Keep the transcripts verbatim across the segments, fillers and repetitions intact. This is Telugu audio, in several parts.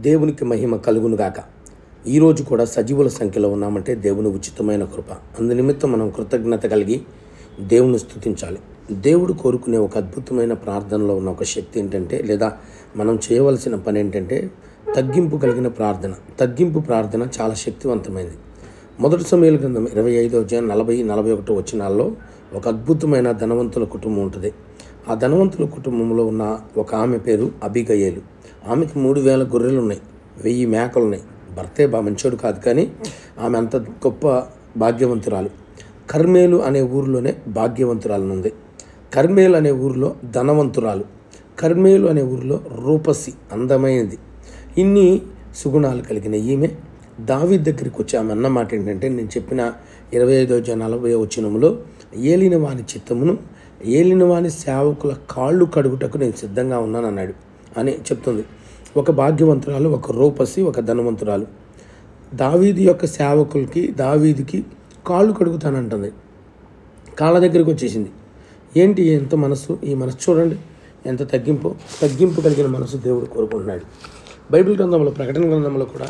దేవునికి మహిమ కలుగునుగాక. ఈరోజు కూడా సజీవుల సంఖ్యలో ఉన్నామంటే దేవుని ఉచితమైన కృప. అందునిమిత్తం మనం కృతజ్ఞత కలిగి దేవుని స్తుతించాలి. దేవుడు కోరుకునే ఒక అద్భుతమైన ప్రార్థనలో ఉన్న ఒక శక్తి ఏంటంటే, లేదా మనం చేయవలసిన పని ఏంటంటే తగ్గింపు కలిగిన ప్రార్థన. తగ్గింపు ప్రార్థన చాలా శక్తివంతమైనది. మొదటి సమూయేలు గ్రంథం ఇరవై ఐదో అధ్యాయం నలభై నలభై ఒకటో వచనాల్లో ఒక అద్భుతమైన ధనవంతుల కుటుంబం ఉంటుంది. ఆ ధనవంతుల కుటుంబంలో ఉన్న ఒక ఆమె పేరు అబీగయేలు. ఆమెకి మూడు వేల గొర్రెలు ఉన్నాయి, వెయ్యి మేకలు ఉన్నాయి. భర్తే బా మంచోడు కాదు, కానీ ఆమె అంత గొప్ప భాగ్యవంతురాలు. కర్మేలు అనే ఊరిలోనే భాగ్యవంతురాలు ఉంది. కర్మేలు అనే ఊరిలో ధనవంతురాలు. కర్మేలు అనే ఊరిలో రూపసి, అందమైనది. ఇన్ని సుగుణాలు కలిగిన ఈమె దావీదు దగ్గరికి వచ్చి ఆమె అన్న మాట ఏంటంటే, నేను చెప్పిన ఇరవై ఐదో నలభై వచనంలో ఏలిన వాని చిత్తమును ఏలిన వాని సేవకుల కాళ్ళు కడుగుటకు నేను సిద్ధంగా ఉన్నాను అన్నాడు అని చెప్తుంది. ఒక భాగ్యవంతురాలు, ఒక రూపసి, ఒక ధనవంతురాలు. దావీదు యొక్క సేవకులకి దావీదుకి కాళ్ళు కడుగుతానంటుంది. కాళ్ళ దగ్గరికి వచ్చేసింది. ఏంటి ఎంత మనసు, ఈ మనసు చూడండి ఎంత తగ్గింపు తగ్గింపు కలిగిన మనసు దేవుడు కోరుకుంటున్నాడు. బైబిల్ గ్రంథంలో, ప్రకటన గ్రంథంలో కూడా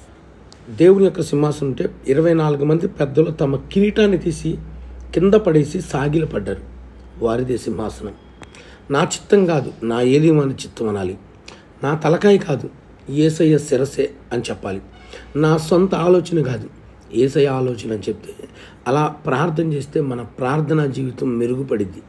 దేవుని యొక్క సింహాసనం ఉంటే ఇరవై నాలుగు మంది పెద్దలు తమ కిరీటాన్ని తీసి కింద పడేసి సాగిలపడ్డారు. వారిదే సింహాసనం. నా చిత్తం కాదు, నా ఏలివాని చిత్తం అనాలి. నా తలకాయ కాదు, యేసయ్య శిరసే అని చెప్పాలి. నా సొంత ఆలోచన కాదు, యేసయ్య ఆలోచన అని చెప్తే, అలా ప్రార్థన చేస్తే మన ప్రార్థనా జీవితం మెరుగుపడిద్ది.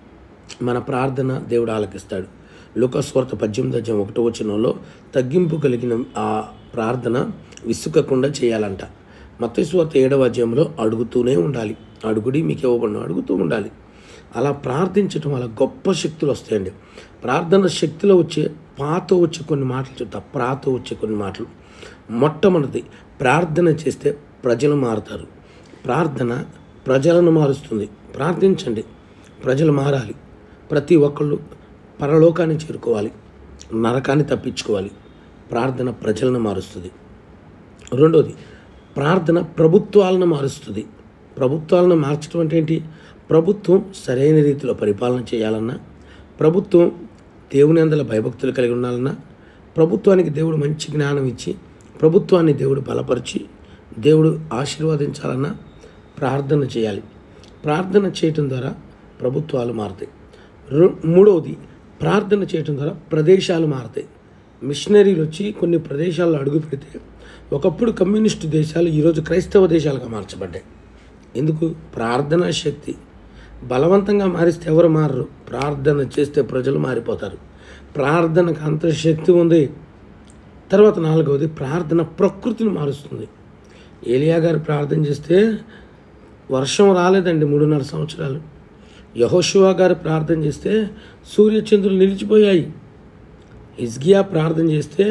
మన ప్రార్థన దేవుడు ఆలకిస్తాడు. లూకా సువార్త పద్దెనిమిది అధ్యాయం ఒకటో వచనంలో తగ్గింపు కలిగిన ఆ ప్రార్థన విసుకకుండా చేయాలంట. మత్తయి సువార్త ఏడవ అధ్యాయంలో అడుగుతూనే ఉండాలి. అడుగుడి మీకు ఇవ్వబడిన, అడుగుతూ ఉండాలి. అలా ప్రార్థించడం వల్ల గొప్ప శక్తులు వస్తాయండి. ప్రార్థన శక్తిలో వచ్చే పాత వచ్చే కొన్ని మాటలు చెప్తా. ప్రాతో వచ్చే కొన్ని మాటలు. మొట్టమొదటిది, ప్రార్థన చేస్తే ప్రజలు మారుతారు. ప్రార్థన ప్రజలను మారుస్తుంది. ప్రార్థించండి, ప్రజలు మారాలి. ప్రతి ఒక్కళ్ళు పరలోకాన్ని చేరుకోవాలి, నరకాన్ని తప్పించుకోవాలి. ప్రార్థన ప్రజలను మారుస్తుంది. రెండోది, ప్రార్థన ప్రభుత్వాలను మారుస్తుంది. ప్రభుత్వాలను మార్చడం అంటే ఏంటి? ప్రభుత్వం సరైన రీతిలో పరిపాలన చేయాలన్నా, ప్రభుత్వం దేవుని అందల భయభక్తులు కలిగి ఉండాలన్నా, ప్రభుత్వానికి దేవుడు మంచి జ్ఞానం ఇచ్చి ప్రభుత్వాన్ని దేవుడు బలపరిచి దేవుడు ఆశీర్వదించాలన్నా ప్రార్థన చేయాలి. ప్రార్థన చేయటం ద్వారా ప్రభుత్వాలు మారుతాయి. మూడవది, ప్రార్థన చేయటం ద్వారా ప్రదేశాలు మారుతాయి. మిషనరీలు వచ్చి కొన్ని ప్రదేశాల్లో అడుగు పెడితే ఒకప్పుడు కమ్యూనిస్టు దేశాలు ఈరోజు క్రైస్తవ దేశాలుగా మార్చబడ్డాయి. ఎందుకు? ప్రార్థనా శక్తి. బలవంతంగా మారిస్తే ఎవరు మారరు, ప్రార్థన చేస్తే ప్రజలు మారిపోతారు. ప్రార్థనకు అంత శక్తి ఉంది. తర్వాత నాలుగవది, ప్రార్థన ప్రకృతిని మారుస్తుంది. ఏలియా గారు ప్రార్థన చేస్తే వర్షం రాలేదండి మూడున్నర సంవత్సరాలు. యెహోషువ గారు ప్రార్థన చేస్తే సూర్యచంద్రులు నిలిచిపోయాయి. హిజ్కియా ప్రార్థన చేస్తే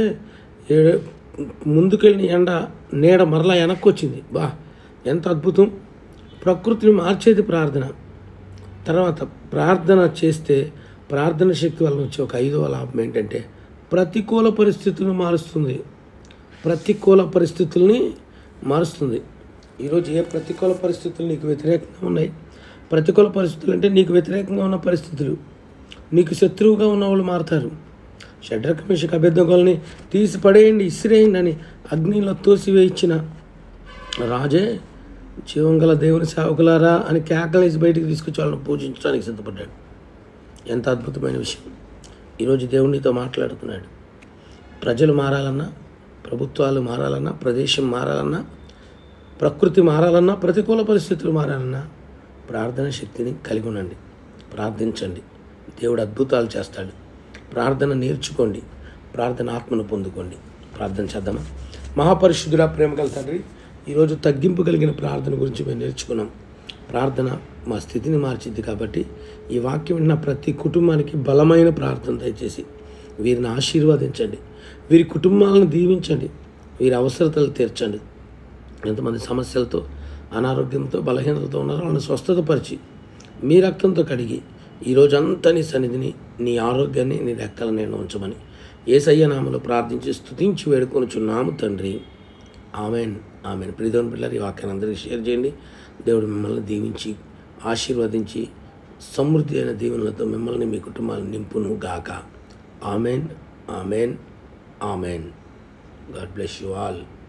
ముందుకెళ్ళిన ఎండ నీడ మరలా వెనక్కి వచ్చింది. బా, ఎంత అద్భుతం! ప్రకృతిని మార్చేది ప్రార్థన. తర్వాత ప్రార్థన చేస్తే ప్రార్థన శక్తి వల్ల వచ్చే ఒక ఐదవ లాభం ఏంటంటే, ప్రతికూల పరిస్థితులను మారుస్తుంది. ప్రతికూల పరిస్థితుల్ని మారుస్తుంది. ఈరోజు ఏ ప్రతికూల పరిస్థితులు నీకు వ్యతిరేకంగా ఉన్నాయి? ప్రతికూల పరిస్థితులు అంటే నీకు వ్యతిరేకంగా ఉన్న పరిస్థితులు. నీకు శత్రువుగా ఉన్న వాళ్ళు మారుతారు. షడ్రక్ మేషక్ అబేద్నెగోల్ని తీసి పడేయండి, ఇసిరేయండి అని అగ్నిలో తోసివేయించిన రాజే జీవంగల దేవుని సేవకులారా అని కేకలేసి బయటికి తీసుకొచ్చి వాళ్ళని పూజించడానికి సిద్ధపడ్డాడు. ఎంత అద్భుతమైన విషయం! ఈరోజు దేవునితో మాట్లాడుతున్నాడు. ప్రజలు మారాలన్నా, ప్రభుత్వాలు మారాలన్నా, ప్రదేశం మారాలన్నా, ప్రకృతి మారాలన్నా, ప్రతికూల పరిస్థితులు మారాలన్నా ప్రార్థన శక్తిని కలిగి ఉండండి. ప్రార్థించండి, దేవుడు అద్భుతాలు చేస్తాడు. ప్రార్థన నేర్చుకోండి, ప్రార్థన ఆత్మను పొందుకోండి. ప్రార్థన చేద్దామా? మహాపరిశుద్ధుడా, ప్రేమ గల తండ్రి, ఈరోజు తగ్గింపు కలిగిన ప్రార్థన గురించి మేము నేర్చుకున్నాం. ప్రార్థన మా స్థితిని మార్చిద్ది. కాబట్టి ఈ వాక్యం విన్న ప్రతి కుటుంబానికి బలమైన ప్రార్థన దయచేసి వీరిని ఆశీర్వదించండి. వీరి కుటుంబాలను దీవించండి. వీరి అవసరతలు తీర్చండి. ఎంతమంది సమస్యలతో, అనారోగ్యంతో, బలహీనతతో ఉన్నారో వాళ్ళని స్వస్థతపరిచి మీ రక్తంతో కడిగి ఈరోజంతా నీ సన్నిధిని, నీ ఆరోగ్యాన్ని నీ రెక్కల నేను ఉంచమని యేసయ్య నామములో ప్రార్థించి స్తుతించి వేడుకొనుచున్నాము తండ్రి. Amen, amen. ప్రియదేవుని పిల్లలు, ఈ వాక్యాన్ని అందరికీ షేర్ చేయండి. దేవుడు మిమ్మల్ని దీవించి ఆశీర్వదించి సమృద్ధి అయిన దీవెనలతో మిమ్మల్ని, మీ కుటుంబాలను నింపును గాక. Amen, amen, amen. God bless you all.